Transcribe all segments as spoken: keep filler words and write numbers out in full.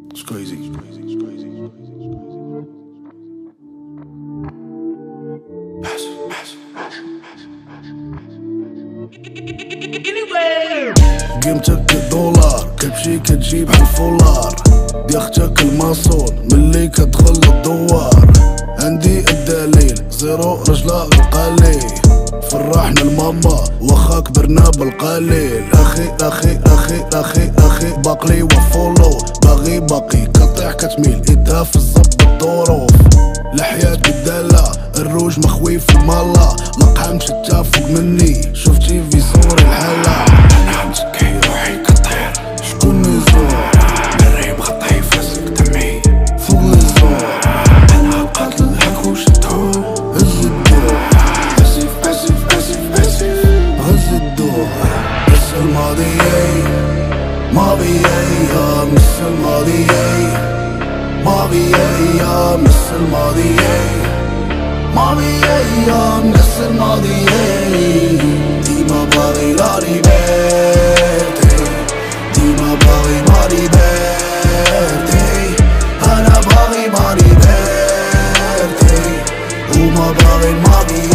It's crazy. It's crazy. It's crazy. Massive, massive, massive. قيمتك الدولار كتمشي كتجيب هالفولار دي اختك الماسون ملي كتدخل الدوار. عندي الدليل زيرو رجلة القلي فرحنا الماما واخا كبرنا بالقليل. اخي اخي اخي اخي اخي باقلي وفولو باغي باقي كطيح كتميل ايدها في الزب الظروف. الحياة بدالة الروج مخوي في المالا لقحة مشتا فوق مني شفتي في صوري الحالة. انا متكي روحي كطير شكون يزور دري مخطي فاسك دمي فوق الزور. انا قاتل هاك وشدو هز الدور اسف اسف اسف اسف غز الدور. مس الماضي ماضي يا مس الماضي ماضي يا مس الماضي ماضي يا مس الماضي. ديما باغي لا ليبرتي ديما باغي ما ليبرتي انا باغي ما ليبرتي وما باغي الماضي.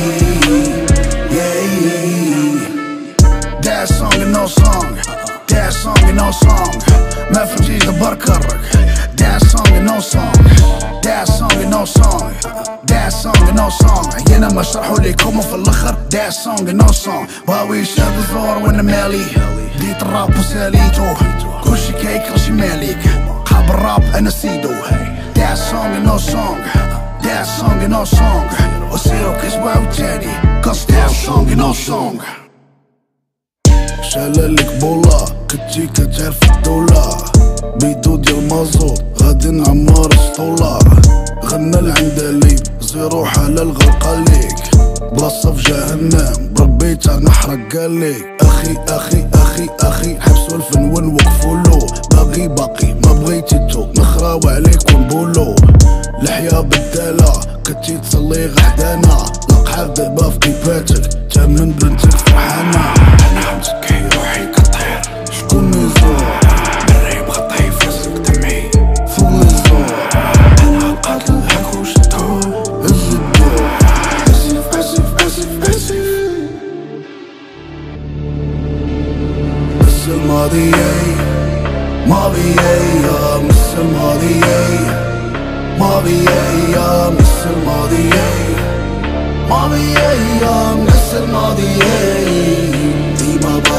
That song and no song That song and no song ما فهمتيش دبر كرك. That song and no song That song and no song That song and no song عينا ما شرحوا ليكم وفي الاخر That song and no song باوي شاد الزور وانا مالي ديت الراب وساليتو كلشي كيك رشي مالك قاب الراب انا سيدو. That song and no song That song and no song وسيرو كسبة وتاني Cause that song and no song. شالالك بولا كنتي كتعرف الدولة بيدو ديال مازوط غادي نعمر سطولة. غنى العندليب زيرو حلال غلقاليك بلاصة في جهنم بربي تا نحرق قاليك. اخي اخي اخي اخي حبسو الفن ونوقفولو باغي باقي ما بغيتيتو نخراو عليك ونبولو. الحياة بدالة كنتي تصلي غحدانا لقحة دابا في كيفاتك تامن بنتك فرحانة. انا متكي روحي كطير شكون يزور دري مخطي فاسك دمي فوق الزور. انا قاتل هاك وشدو هز الدور اسف اسف اسف اسف. مس الماضي ماضي يا مس الماضي ماضي يا مس الماضي ماضي يا مس الماضي. ديما